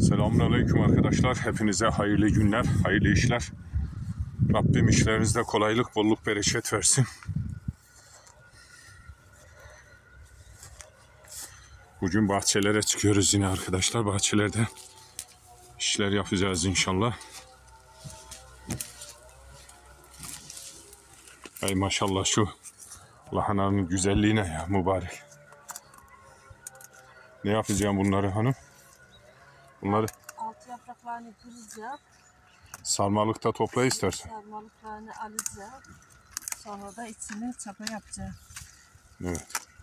Selamünaleyküm arkadaşlar. Hepinize hayırlı günler, hayırlı işler. Rabbim işlerinizde kolaylık, bolluk, bereket versin. Bugün bahçelere çıkıyoruz yine arkadaşlar. Bahçelerde işler yapacağız inşallah. Ay maşallah şu lahananın güzelliğine ya mübarek. Ne yapacağım bunları hanım? Bunları alt yapraklarını kıracağım. sarmalıkta topla istersen. Sarmalıklarını alacağım. Sonra da içine çapa yapacağım. Evet.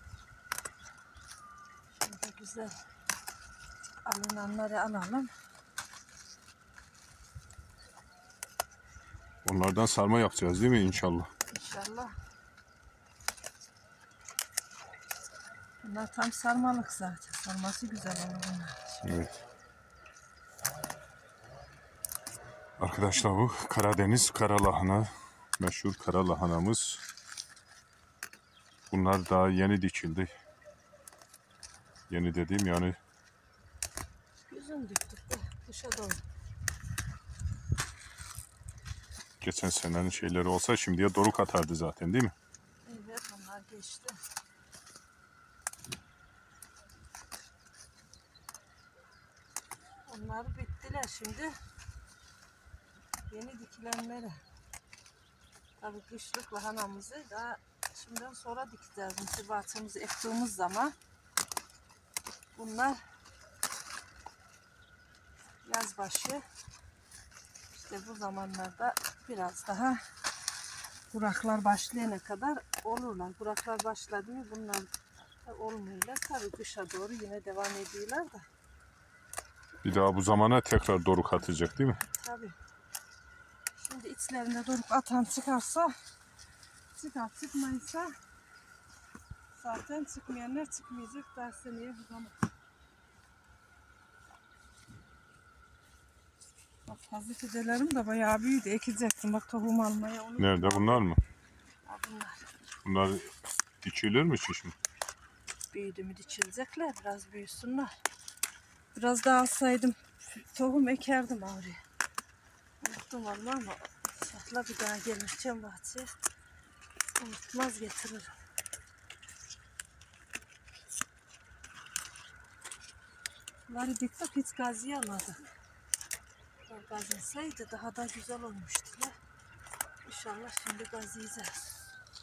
Şurada güzel alınanları alalım. Onlardan sarma yapacağız değil mi inşallah? İnşallah. Bunlar tam sarmalık zaten. Sarması güzel olur bunlar. Evet. Arkadaşlar bu Karadeniz kara lahana, meşhur kara lahanamız. Bunlar daha yeni dikildi. Yeni dediğim yani Güzün diktik de dışa doğru. geçen senenin şeyleri olsa şimdiye doruk atardı zaten değil mi? Evet, onlar geçti. Onlar bittiler şimdi. Yeni dikilenleri. Tabii kışlık lahanamızı daha şimdiden sonra dikeceğiz. Mısır bahçemizi ektiğimiz zaman bunlar yaz başı işte bu zamanlarda biraz daha kuraklar başlayana kadar olurlar. Kuraklar başladı mı bunlar da olmuyorlar. Tabii kışa doğru yine devam ediyorlar da. Bir daha bu zamana tekrar doruk atacak değil mi? Tabii. Şimdi içlerinde doruk atan çıkarsa çıkar, çıkmaysa zaten çıkmayanlar çıkmayacak daha seneye bu zaman. Bak hazır fidelerim de bayağı büyüdü. Ekecektim bak tohum almaya. Onu Nerede bunlar mı? Ha, bunlar Bunlar dikilir mi şimdi? büyüdü mü dikilecekler. Biraz büyüsünler. Biraz daha alsaydım tohum ekerdim oraya. Unuttum vallahi ama inşallah bir daha gelirken bahçeye unutmaz getiririm. Bunları diktik hiç gaziye almadık. Gazilseydi daha da güzel olmuştu. İnşallah şimdi gaziyeceğiz.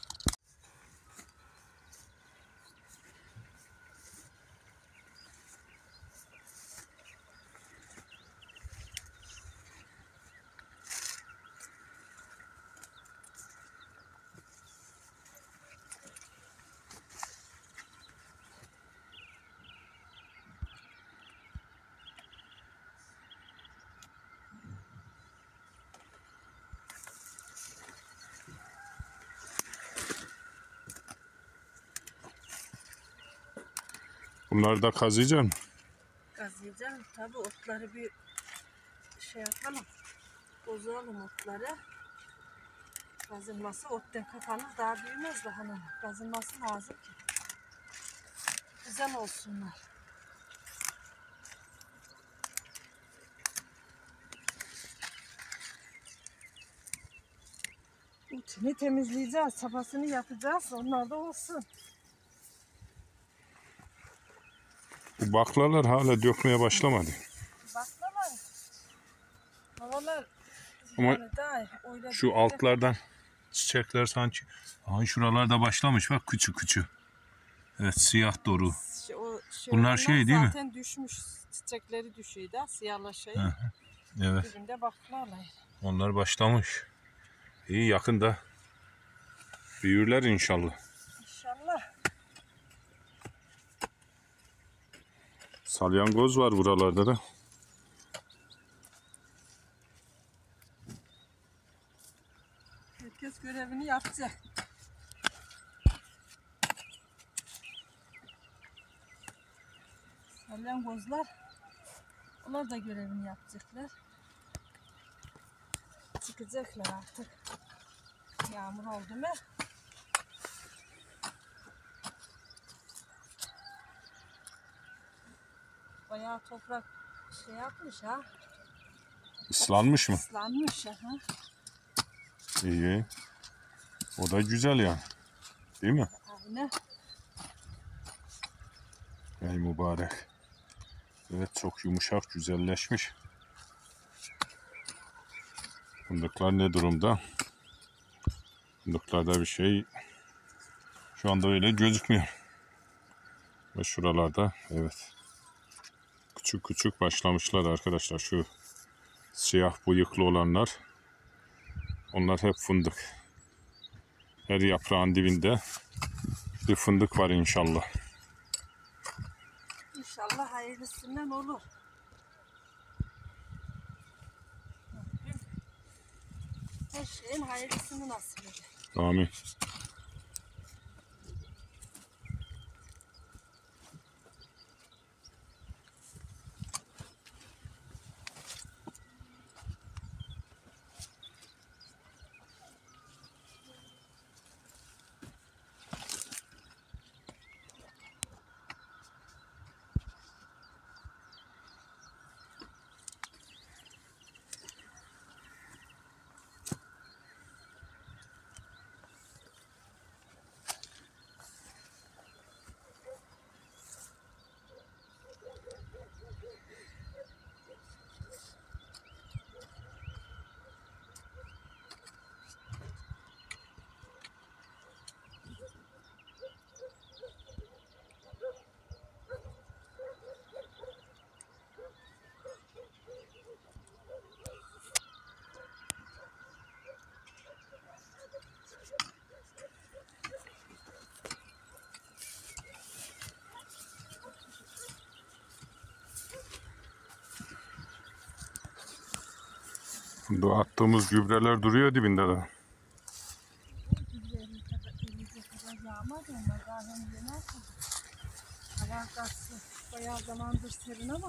Bunları da kazıyacaksın. Gaziyeceğim. Tabii otları bir şey yapalım. Bozalım otları. Kazılması ottan kapanır daha büyümez lahananın. Kazılması lazım ki güzel olsunlar. İçini temizleyeceğiz, çapasını yapacağız. Onlar da olsun. Bu baklalar hala dökmeye başlamadı. Baklalar. Havalar Ama yani daha öyle şu değil de altlardan çiçekler sanki. Aha şuralarda başlamış bak küçük küçük. Evet siyah doru. o Bunlar şey değil mi? zaten düşmüş. Çiçekleri düşüyor da siyahlaşıyor. Hı. Evet. Dibinde baklalar. Onlar başlamış. İyi yakında büyürler inşallah. İnşallah. Salyangoz var buralarda da. Herkes görevini yapacak. Salyangozlar, onlar da görevini yapacaklar. Çıkacaklar artık. Yağmur oldu mu? Bayağı toprak Şey yapmış ha. Islanmış mı? Islanmış ha. İyi. O da güzel yani. Değil mi? Aynen. Ey mübarek. Evet, çok yumuşak, güzelleşmiş. Fındıklar ne durumda? Fındıklarda bir şey şu anda öyle gözükmüyor. Ve şuralarda evet. Küçük küçük başlamışlar arkadaşlar. Şu siyah bıyıklı olanlar. Onlar hep fındık. Her yaprağın dibinde bir fındık var inşallah. İnşallah hayırlısından olur. Her şeyin hayırlısını nasip eder. Amin. Bu attığımız gübreler duruyor dibinde de. Bayağı zamandır serin ama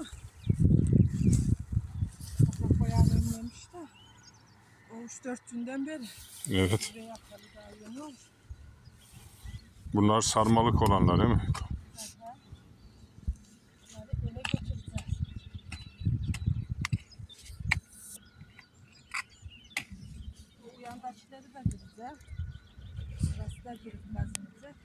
toprak bayağı nemlemiş de. O 3-4 günden beri. Evet. Buraya yapalı daha yeni olmuş. Bunlar sarmalık olanlar değil mi? Bunları ele getireceğiz. Bu yandakileri de gireceğiz. Burası da girip gazımıza.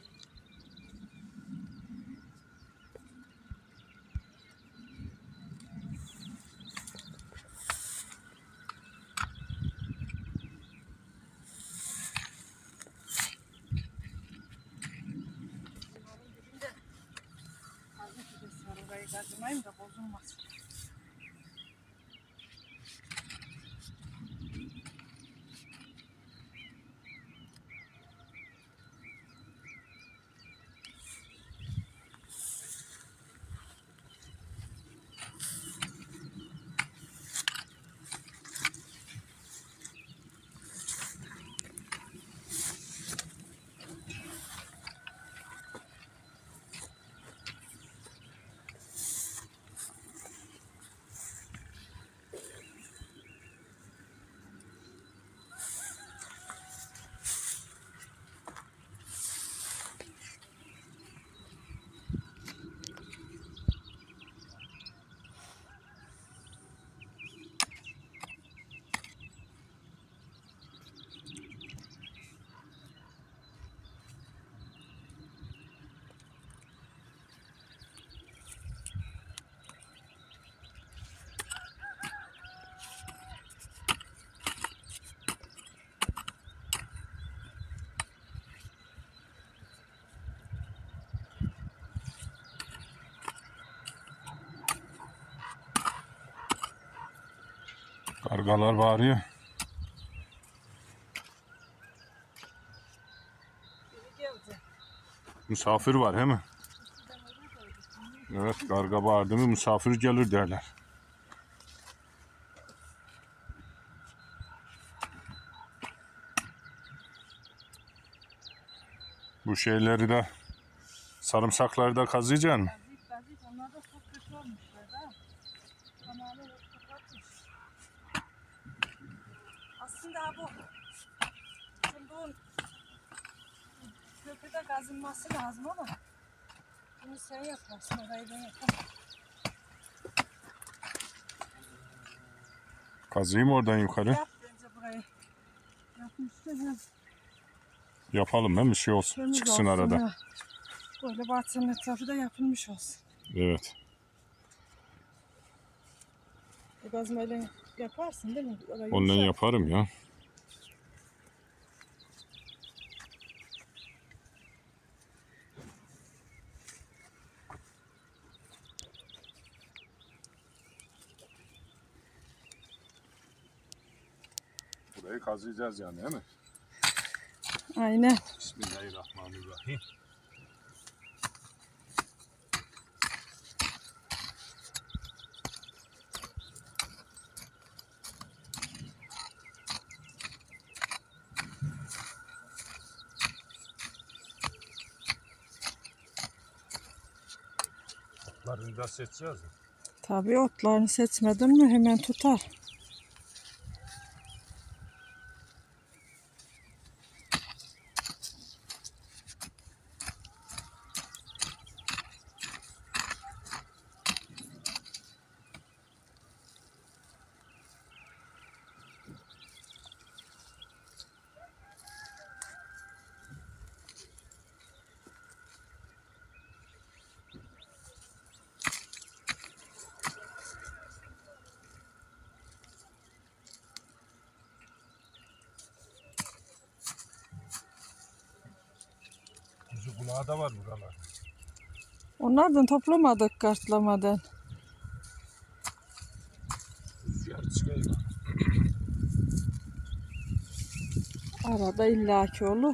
Orayı kazımayayım da bozulmasın. Kargalar bağırıyor. Biri geldi. Misafir var he mi? Evet, karga bağırdı mı misafir gelir derler. Bu şeyleri de, sarımsakları da kazıyacaksın. Kazıyıp onlar da çok kötü olmuşlar da. Tamamen kapatmış. Aslında bu fındığın köküde kazınması lazım ama bunu sen yaparsın, orayı ben yapamam. Kazıyım oradan yukarı. Yap bence burayı. Yapmışsın. Yapalım değil mi? Bir şey olsun. Temiz Çıksın olsun, arada. ha. Böyle bahçenin etrafı da yapılmış olsun. Evet. Gazmayla yaparsın değil mi? Orayı Ondan yumuşak. yaparım ya. Burayı kazıyacağız yani değil mi? Aynen. Bismillahirrahmanirrahim. Otlarını da seçeceğiz mi? Tabii otlarını seçmedin mi hemen tutar. Kuzu kulağı da var buralar. Onlardan toplamadık kartlamadan. Rüzgar çıkıyor. Arada illaki olur.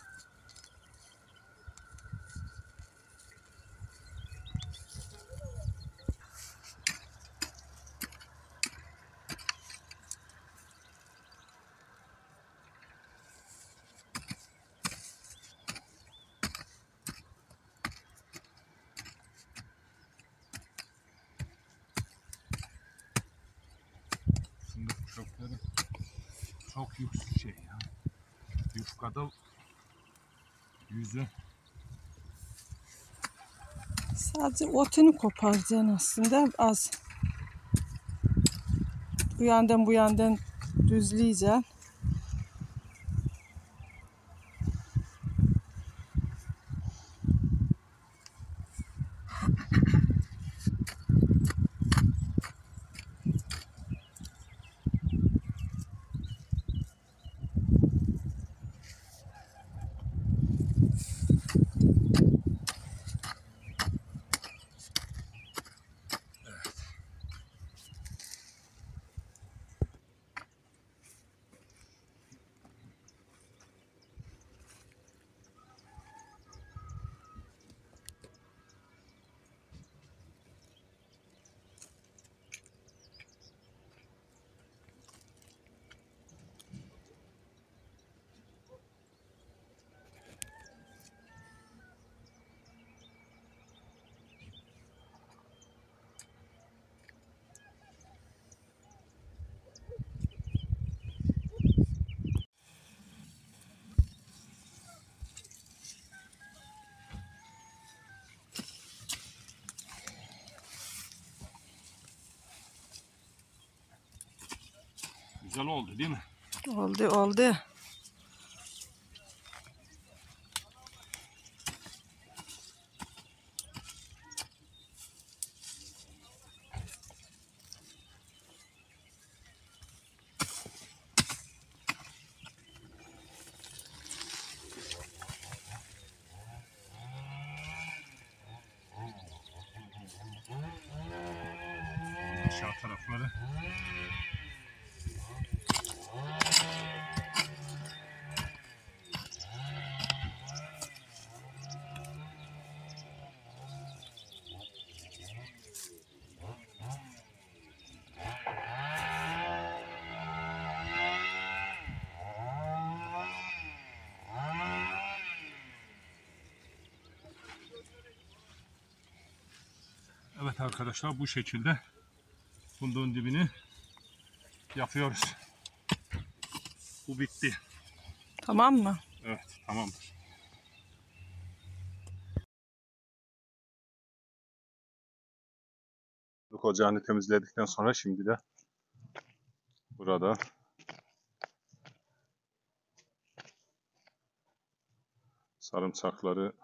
Fındık kuşakları çok yüksek şey ya. Yufkada yüzü. Sadece otunu koparacaksın aslında az. Bu yandan düzleyeceksin. Güzel oldu değil mi? Oldu oldu. Aşağı tarafları. Evet arkadaşlar, bu şekilde fındığın dibini yapıyoruz. Bu bitti. Tamam mı? Evet, tamamdır. Ocağını temizledikten sonra şimdi de Burada sarımsakları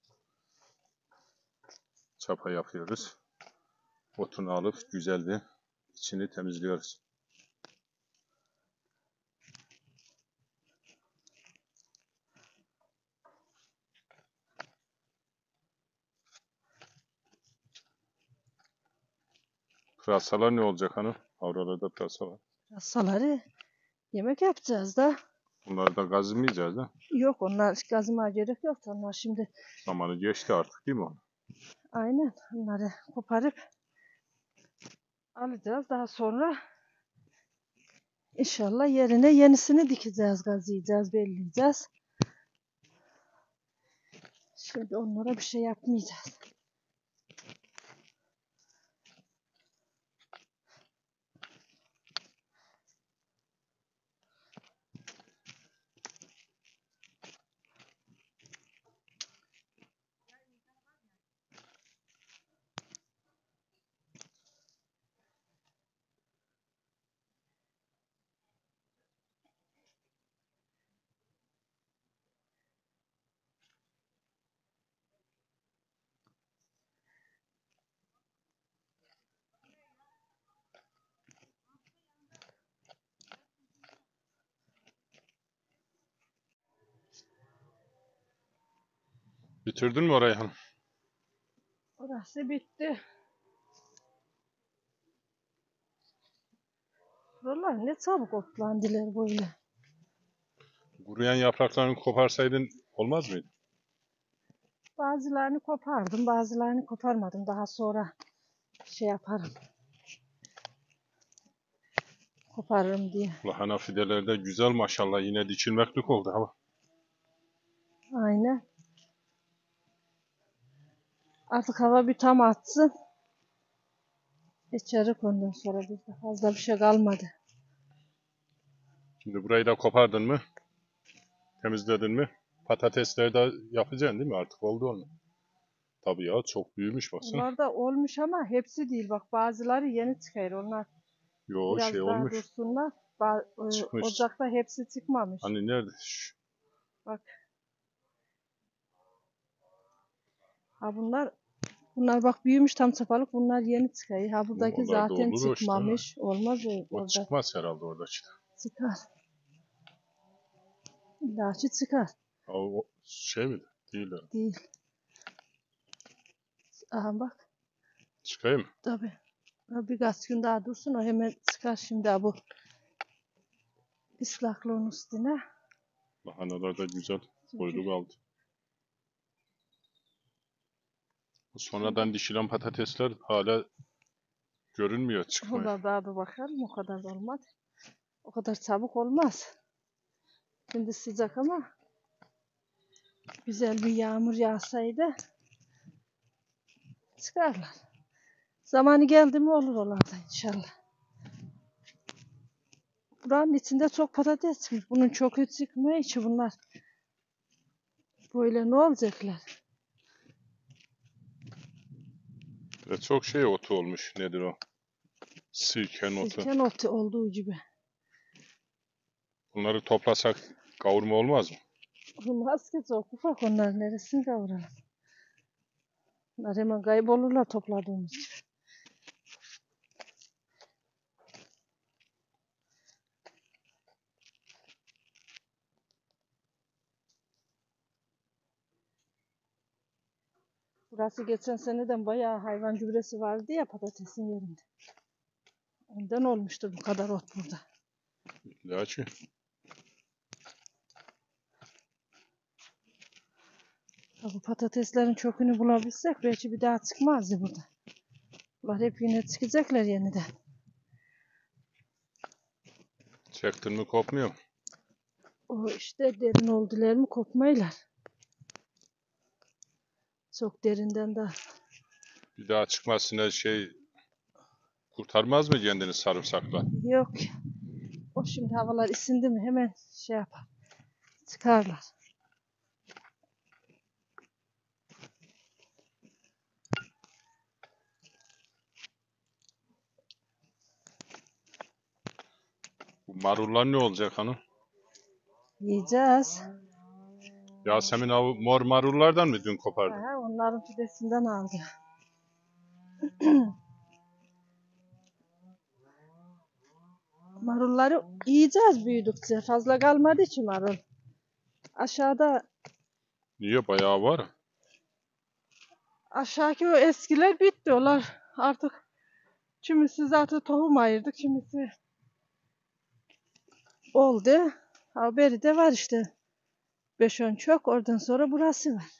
çapa yapıyoruz. Otunu alıp güzel bir içini temizliyoruz. Pırasalar ne olacak hanım? Avralarda pırasa var. Rasaları yemek yapacağız da. Bunları da gazlamayacağız da. Yok, onlar gazıma gerek yok. Onlar şimdi Zamanı geçti artık değil mi onun? aynen onları koparıp alacağız. Daha sonra inşallah yerine yenisini dikeceğiz, gazlayacağız, belleyeceğiz. Şimdi onlara bir şey yapmayacağız. Bitirdin mi orayı hanım? Orası bitti. Buralar ne çabuk otlandılar böyle. Kuruyan yapraklarını koparsaydın olmaz mıydı? Bazılarını kopardım, bazılarını koparmadım. Daha sonra şey yaparım. Koparırım diye. Lahana fideleri de güzel maşallah, yine dikilmeklik oldu ama. Aynen. Artık hava bir tam atsın. İçerik ondan sonra bizde fazla bir şey kalmadı. Şimdi burayı da kopardın mı? Temizledin mi? Patatesleri de yapacaksın değil mi? Artık oldu onu. Tabii ya, çok büyümüş baksana. Onlar da olmuş ama hepsi değil. Bak bazıları yeni çıkıyor. Onlar Yo, şey biraz daha olmuş. dursunlar. Çıkmış. Ocakta hepsi çıkmamış. Hani nerede? Bak. Ha bunlar bak büyümüş tam sapalık. Bunlar yeni çıkıyor. Ha buradaki Onlar da zaten olur o işte. çıkmamış. Olmaz O orada. çıkmaz herhalde orada işte. Çıkar. İlaçı çıkar. O şey mi? Değil herhalde. Değil. Aha bak. Çıkayım mı? Tabii. Ha, birkaç gün daha dursun. O hemen çıkar şimdi ha, bu ıslaklığın üstüne. Lahanalar da güzel. Kuyruk aldı. Sonradan dişilen patatesler hala görünmüyor çıkmaya. Onlar daha da bakalım. O kadar da olmaz. O kadar çabuk olmaz. Şimdi sıcak ama güzel bir yağmur yağsaydı çıkarlar. Zamanı geldi mi olur onlarda inşallah. Buranın içinde çok patates çıkmış. Bunun çok çıkmıyor içi bunlar. Böyle ne olacaklar? Ve çok şey otu olmuş. Nedir o? Sirken otu. Sirken otu olduğu gibi. Bunları toplasak kavurma olmaz mı? Olmaz ki çok ufak, onlar neresini kavuralım. Bunlar hemen kaybolurlar topladığımız gibi. Burası geçen seneden bayağı hayvan gübresi vardı ya patatesin yerinde. Ondan olmuştur bu kadar ot burada. İlaçı. Bu patateslerin çökünü bulabilsek belki bir daha çıkmazdı burada. Bunlar hep yine çıkacaklar yeniden. Çektin mi kopmuyor mu? O işte derin oldular mı kopmaylar. Çok derinden de. Bir daha çıkmasına şey kurtarmaz mı kendini sarımsakla? Yok. O şimdi havalar ısındı mı hemen şey yapar. Çıkarlar. Bu marullar ne olacak hanım? Yiyeceğiz. Yasemin abi mor marullardan mı dün kopardı? Aha, onların fidesinden aldı. Marulları yiyeceğiz büyüdükçe. Fazla kalmadı ki marul. Aşağıda Niye bayağı var? aşağıki o eskiler bitti. Onlar artık kimisi zaten tohum ayırdı. Kimisi oldu. Haberi de var işte. 5-10 çok. Oradan sonra burası var.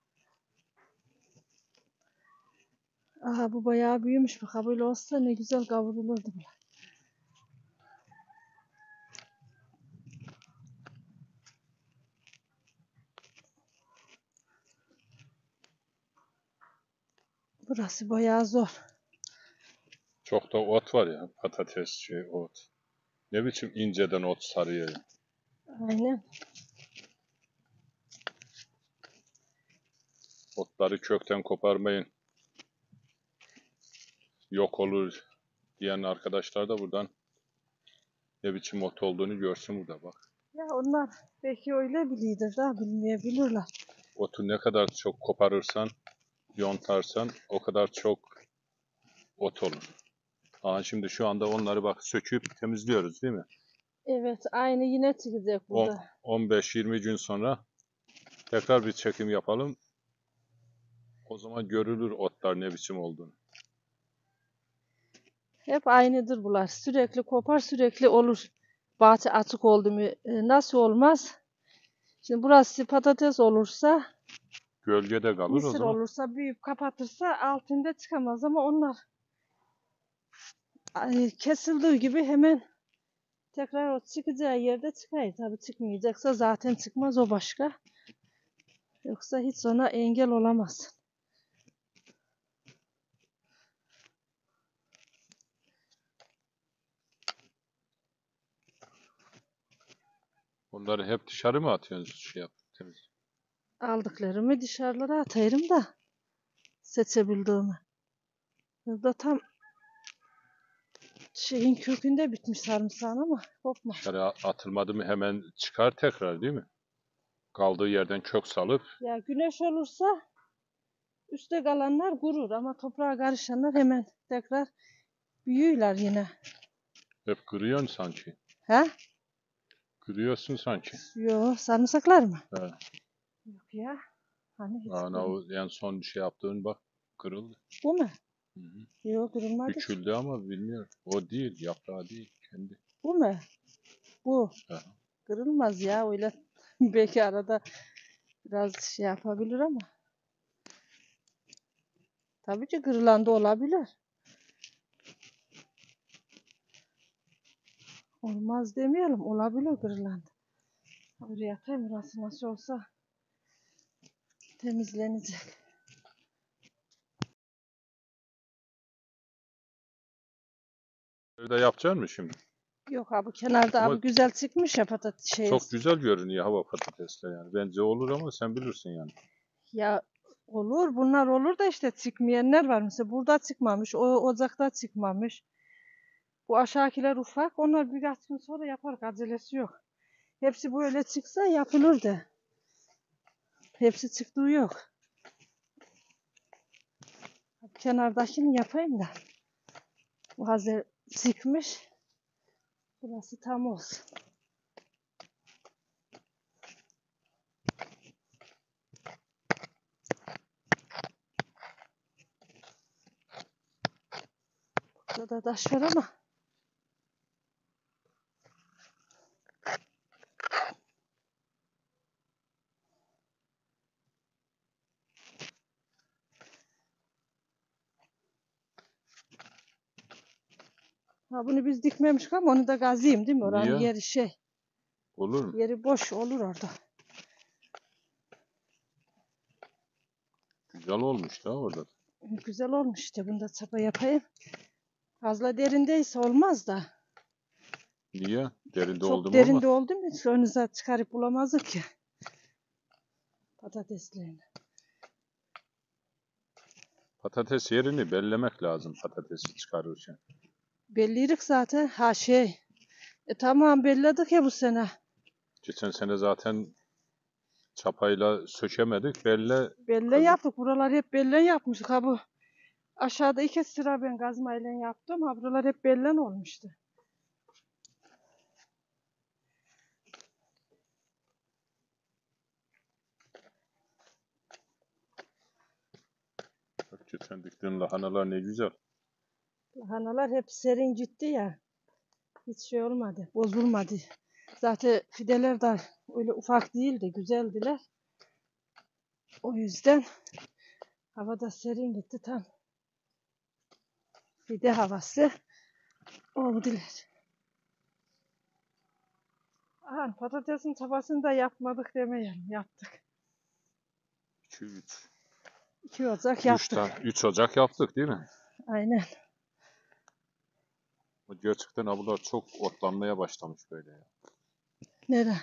Aha bu bayağı büyümüş. Bak böyle olsa ne güzel kavrulurdu bu. Burası bayağı zor. Çok da ot var ya. Patates ot. Ne biçim inceden ot sarıyor ya. Aynen. Otları kökten koparmayın. Yok olur diyen arkadaşlar da buradan ne biçim ot olduğunu görsün burada bak. Ya onlar belki öyle biliyordur da bilmeyebilirler. Otu ne kadar çok koparırsan, yontarsan o kadar çok ot olur. Aa, şimdi şu anda onları bak söküp temizliyoruz değil mi? Evet aynı yine çıkacak burada. 15-20 gün sonra tekrar bir çekim yapalım. O zaman görülür otlar ne biçim olduğunu. Hep aynıdır bunlar. Sürekli kopar sürekli olur. Bahçe açık oldu mu nasıl olmaz? Şimdi burası patates olursa, Gölgede kalır o mısır zaman. olursa büyüyüp kapatırsa altında çıkamaz ama onlar kesildiği gibi hemen tekrar o çıkacağı yerde çıkar. Tabii çıkmayacaksa zaten çıkmaz o başka. Yoksa hiç ona engel olamaz. Onları hep dışarı mı atıyorsunuz temiz? Aldıklarımı dışarılara atayım da seçebildiğimi. Burada tam şeyin kökünde bitmiş sarımsağın ama kopma. Dışarı atılmadı mı hemen çıkar tekrar değil mi? Kaldığı yerden kök salıp Ya güneş olursa üstte kalanlar kurur ama toprağa karışanlar hemen tekrar büyüyorlar yine. hep kırıyorsun sanki. He? Kırıyorsun sanki. Yo sarımsaklar mı? He. Yok ya. Hani hiç Ana o en son şey yaptığın bak kırıldı. bu mu? Hı hı. Yok kırılmadı. Büküldü ama bilmiyorum. O değil, yaprağı değil, kendi. Bu mu? Bu. He. Kırılmaz ya öyle. Belki arada biraz şey yapabilir ama. Tabii ki kırılan da olabilir. Olmaz demeyelim. Olabilir kırılan da. Oraya atayım burası nasıl olsa temizlenecek. Böyle de yapacaksın mı şimdi? Yok abi kenarda Ama abi güzel çıkmış ya patates şey. çok güzel görünüyor hava patatesler yani. Bence olur ama sen bilirsin yani. Ya olur bunlar olur da işte çıkmayanlar var. Mesela burada çıkmamış. O ocakta çıkmamış. Bu aşağıkiler ufak. Onlar birkaç gün sonra yapar. Acelesi yok. Hepsi böyle çıksa yapılırdı. Hepsi çıktığı yok. Kenardakini yapayım da. Bu hazır çıkmış. Burası tam olsun. Burada da taş var ama. Ha bunu biz dikmemiştik ama onu da gazlayayım değil mi? Oranın Niye? yeri şey. Olur mu? Yeri boş olur orada. Güzel olmuş da orada. Güzel olmuş işte. Bunda çapa yapayım. Fazla derindeyse olmaz da. Niye? Derinde Çok oldum ama derinde oldu mu önünüze çıkarıp bulamazdık ki. Patateslerini. patates yerini bellemek lazım patatesi çıkarırken. Bellirik zaten. Ha şey. Tamam belledik ya bu sene. Geçen sene zaten çapayla sökemedik. Bellen yaptık. Buralar hep bellen yapmıştık. Ha bu aşağıda 2 sıra ben kazmayla yaptım. Ha buralar hep bellen olmuştu. Bak, geçen diktiğin lahanalar ne güzel. Lahanalar hep serin gitti ya. Hiç şey olmadı. Bozulmadı. Zaten fideler de öyle ufak değildi. Güzeldiler. O yüzden havada serin gitti tam. Fide havası oldular. Aha, patatesin tavasını da yapmadık demeyelim. Yaptık. 2-3. 2 Ocak 3 yaptık. tane 3 Ocak yaptık değil mi? Aynen. Gerçekten ablalar çok otlanmaya başlamış böyle ya. Nere?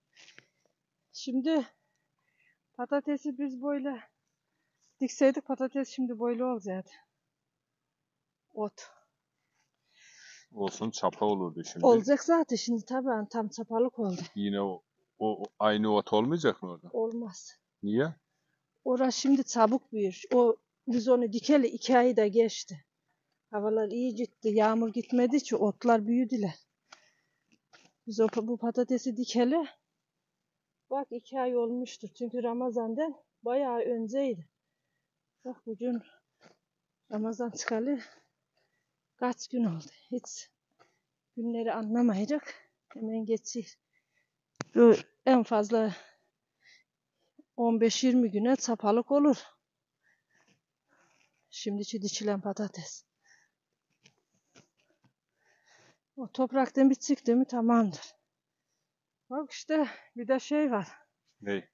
Şimdi patatesi biz böyle dikseydik patates şimdi böyle olacaktı. Ot. Olsun, çapa olurdu şimdi. Olacak zaten şimdi tabii tam çapalık oldu. Yine o aynı ot olmayacak mı orada? Olmaz. Niye? Orası şimdi çabuk büyür. Biz onu dikeli 2 ayı da geçti. Havalar iyi gitti. Yağmur gitmediği için otlar büyüdüler. Biz bu patatesi dikeli bak 2 ay olmuştur. Çünkü Ramazan'dan bayağı önceydi. Bak bugün Ramazan çıkalı kaç gün oldu. Hiç günleri anlamayacak. Hemen geçiyor. En fazla 15-20 güne çapalık olur. Şimdiki dikilen patates. O topraktan bir çıktı mı tamamdır. Bak işte bir de şey var. Ne?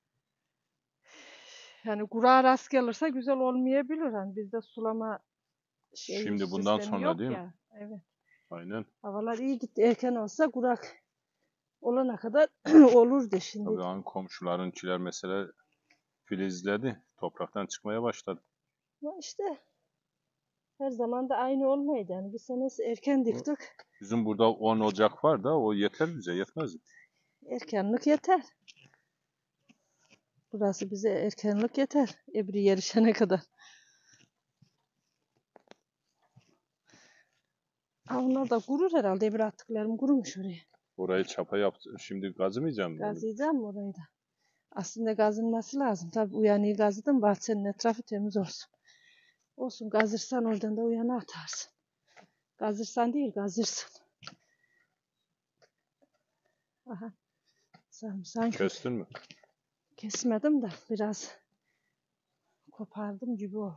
Yani kurağa rast gelirse güzel olmayabilir. Yani bizde sulama Şimdi bundan sistemi sonra yok değil mi? ya. Evet. Aynen. Havalar iyi gitti. Erken olsa kurak olana kadar olurdu şimdi. Tabii an komşularınkiler mesela filizledi. Topraktan çıkmaya başladı. Ama işte her zaman da aynı olmaydı. Yani bir senesi erken diktik. Bizim burada 10 Ocak var da o yeter bize, yetmez mi? Erkenlik yeter. Burası bize erkenlik yeter. Ebru yarışana kadar. Onlar da kurur herhalde. Ebru attıklarım kurumuş oraya. Orayı çapa yaptı. Şimdi gazımayacağım mı? Gazlayacağım mı orayı da? Aslında gazınması lazım. Tabii uyanıyı gazladın bahçenin etrafı temiz olsun. Olsun gazırsan oradan da uyana atarsın. Gazırsan değil gazırsın. Aha. Sarımsak Kestin mi? kesmedim de biraz kopardım gibi oldu.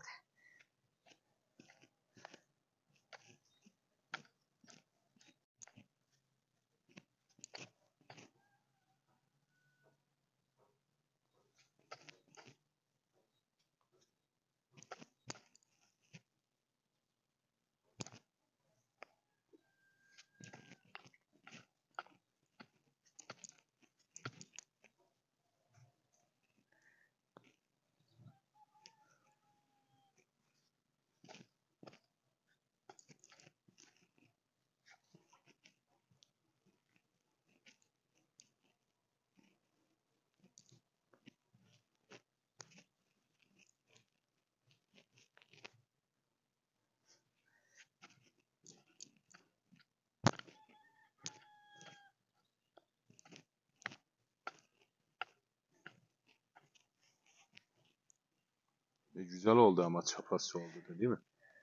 Güzel oldu ama çapası oldu da değil mi?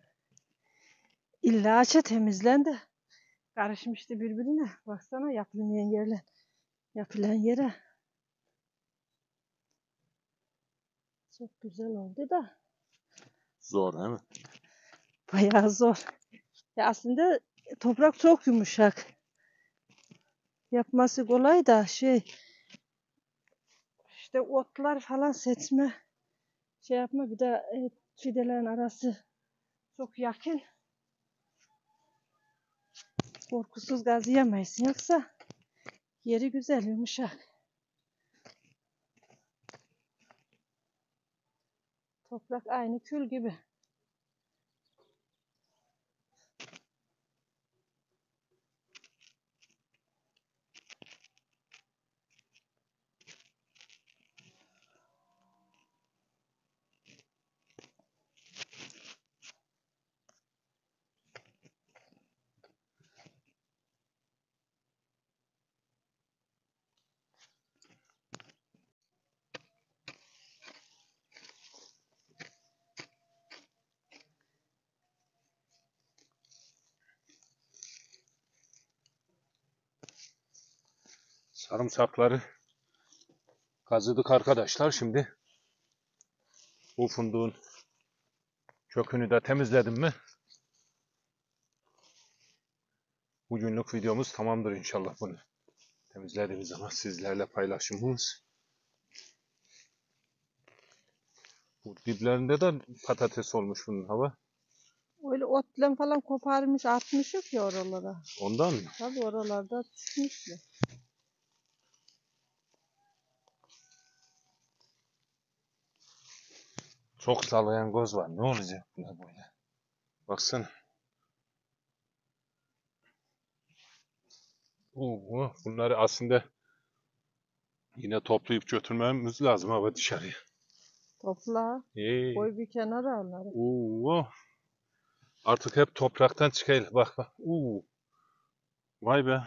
İllaça temizlendi. Karışmıştı birbirine. Baksana yapılmayan yerler. Yapılan yere. Çok güzel oldu da. Zor değil mi? Bayağı zor. Ya aslında toprak çok yumuşak. Yapması kolay da işte otlar falan seçme yapma bir de fidelerin arası çok yakın. Korkusuz gazlayamayız yoksa yeri güzel yumuşak. Toprak aynı kül gibi. Sarımsakları kazıdık arkadaşlar. Şimdi bu fındığın kökünü de temizledim mi bugünlük videomuz tamamdır inşallah bunu. Temizlediğimiz zaman sizlerle paylaşımımız. Bu diplerinde de patates olmuş bunun hava. Öyle otlen falan koparmış atmış yok ya oralara. Ondan mı? Tabii oralarda düşmüşler. Çok salyangoz var. Ne olacak buna böyle? Baksana. Bunları aslında yine toplayıp götürmemiz lazım ama dışarıya. Topla. Koy bir kenara onları. Artık hep topraktan çıkayım. Bak bak. Vay be.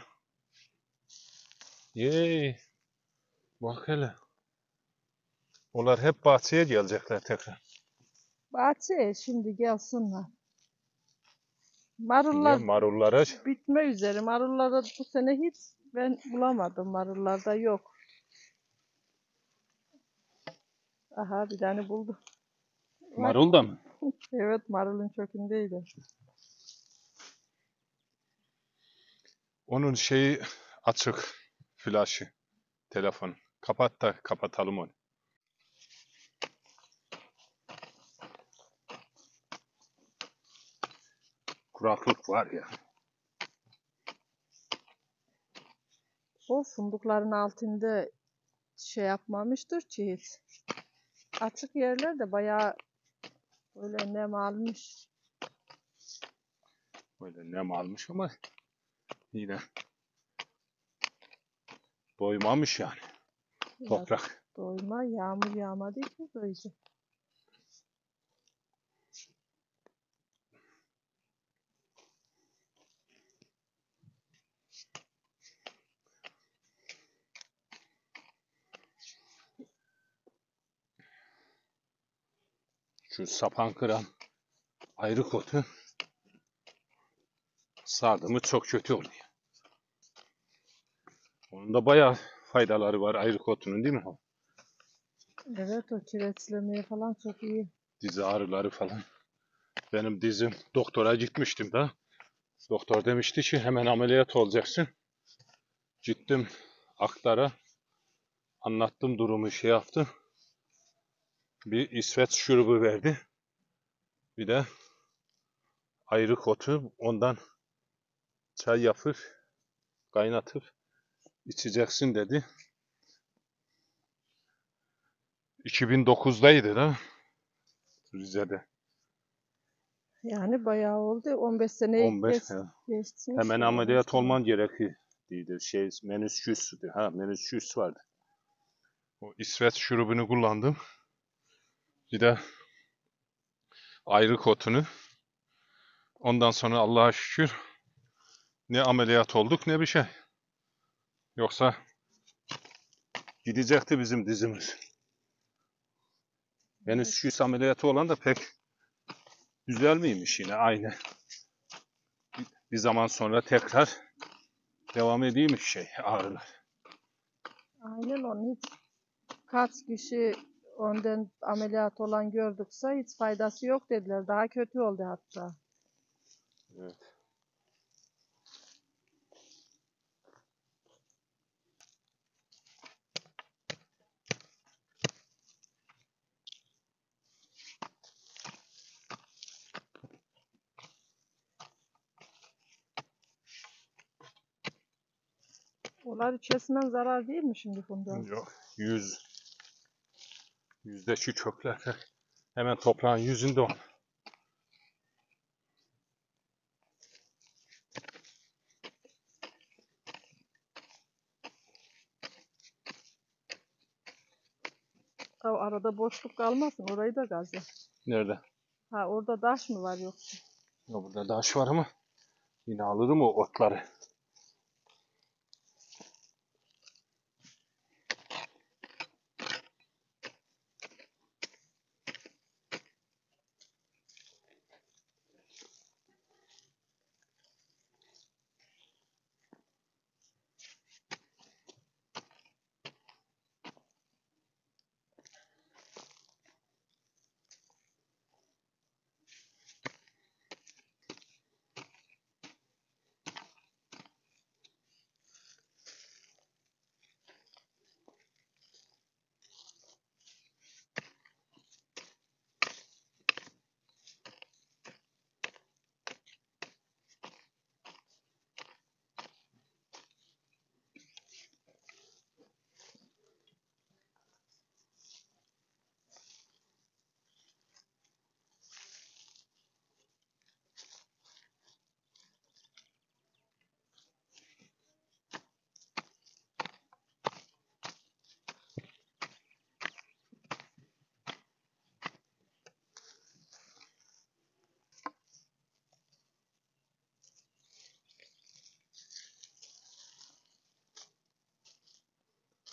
Yey. Bak hele. Onlar hep bahçeye gelecekler tekrar. Bahçeye şimdi gelsinler. Niye? Marullar Marullara bitme üzere. Marullarda bu sene hiç ben bulamadım. Marullarda yok. Aha bir tane buldum. Bak. marul da mı? Evet marulun kökündeydi. Onun şeyi açık. Flaşı. Telefon. Kapat da kapatalım onu. Kuraklık var ya. O fındıkların altında şey yapmamıştır ki hiç. Açık yerlerde bayağı böyle nem almış. Böyle nem almış ama yine doymamış yani. Toprak. Doyma yağmur yağmadı ki doyacak. Şu sapan kıran ayrık otu sardı mı çok kötü oluyor. Onun da bayağı faydaları var ayrık otunun değil mi? Evet o kireçlemeye falan çok iyi. Diz ağrıları falan. Benim dizim doktora gitmiştim da. Doktor demişti ki hemen ameliyat olacaksın. Gittim Aktar'a. Anlattım durumu şey yaptı. Bir İsveç şurubu verdi. Bir de ayrık otu ondan çay yapıp kaynatıp içeceksin dedi. 2009'daydı da Rize'de. Yani bayağı oldu. 15 sene 15 geçti. hemen ameliyat olman gerekiyor dedi. Menüsküs. Menüsküs vardı. O İsveç şurubunu kullandım. Bir de ayrık otunu. Ondan sonra Allah'a şükür ne ameliyat olduk ne bir şey. Yoksa gidecekti bizim dizimiz. Menüsküs ameliyatı olan da pek güzel miymiş yine aynı. Bir zaman sonra tekrar devam edeyim şey ağrılar. Aynen onun hiç kaç kişi ondan ameliyat olan gördükse hiç faydası yok dediler. Daha kötü oldu hatta. Evet. Onlar içesinden zarar değil mi şimdi fındığa? Yok. Yüzdeki kökler hemen toprağın yüzünde o. Arada boşluk kalmasın orayı da gazla. Nerede? Ha orada taş mı var yoksa? Ya burada taş var ama yine alırım o otları.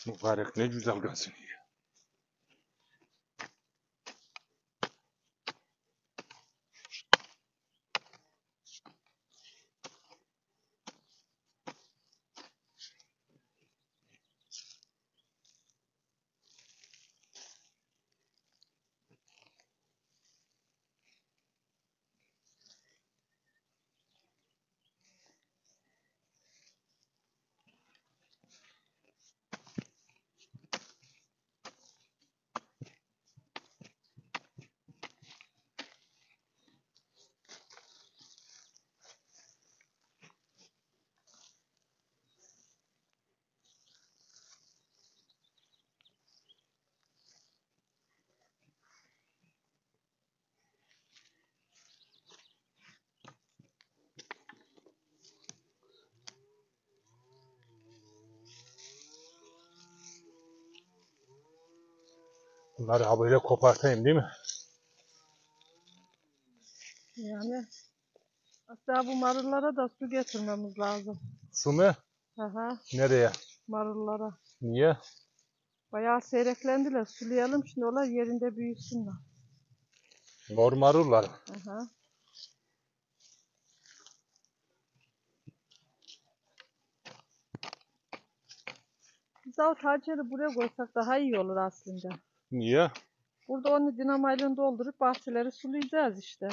Mübarek ne güzel gazınıyor. Bunları ha böyle kopartayım değil mi? Yani hatta bu marullara da su getirmemiz lazım. Su mu? Aha, Nereye? marullara. Niye? Bayağı seyreklendiler. Sulayalım şimdi ola yerinde büyüsünler. Mor marullar. Aha. Biz o taceri buraya koysak daha iyi olur aslında. Niye? Burada onu dinamayla doldurup bahçeleri sulayacağız işte.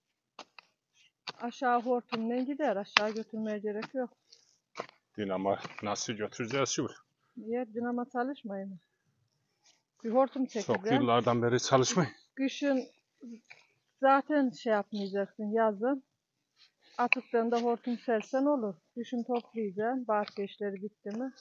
Aşağı hortumla gider. Aşağı götürmeye gerek yok. Dinamo nasıl götüreceğiz şu? Niye? Dinama çalışmayın mı? Bir hortum Çok çekeceğim. yıllardan beri çalışmayın. Kışın zaten şey yapmayacaksın yazın. Atıktan da hortum sersen olur. Kışın toplayacaksın. Bahçe işleri bitti mi?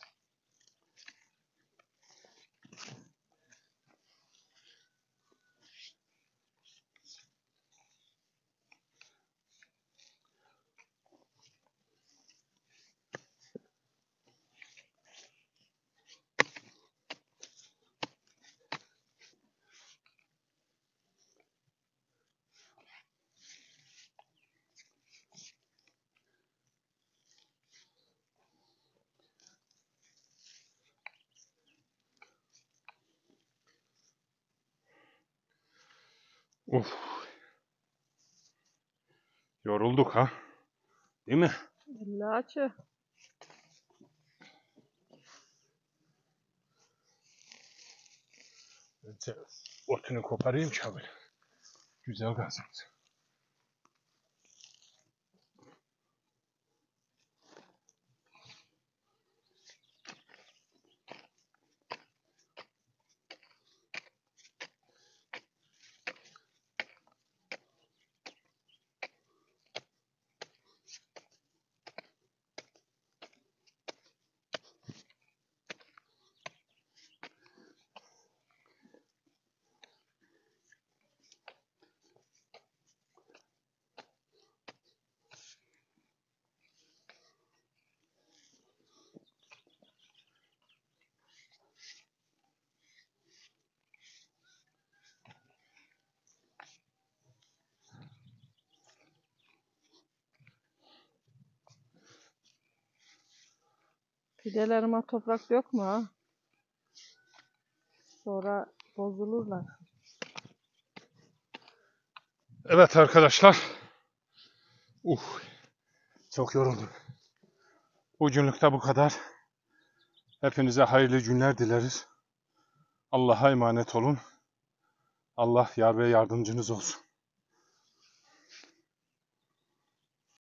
Uf. Yorulduk ha. Değil mi? İllaçı. Otunu koparayım ki abi. Güzel gazım. Fidelerime toprak yok mu ha? Sonra bozulurlar. Evet arkadaşlar. Çok yoruldum. Bugünlük de bu kadar. Hepinize hayırlı günler dileriz. Allah'a emanet olun. Allah yar ve yardımcınız olsun.